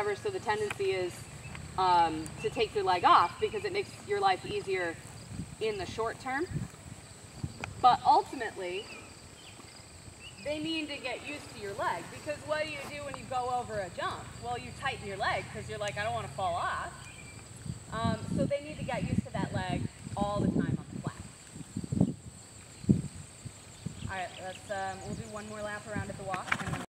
whatever, so the tendency is to take your leg off because it makes your life easier in the short term. But ultimately, they need to get used to your leg, because what do you do when you go over a jump? Well, you tighten your leg because you're like, I don't want to fall off. So they need to get used to that leg all the time on the flat. All right, we'll do one more lap around at the walk.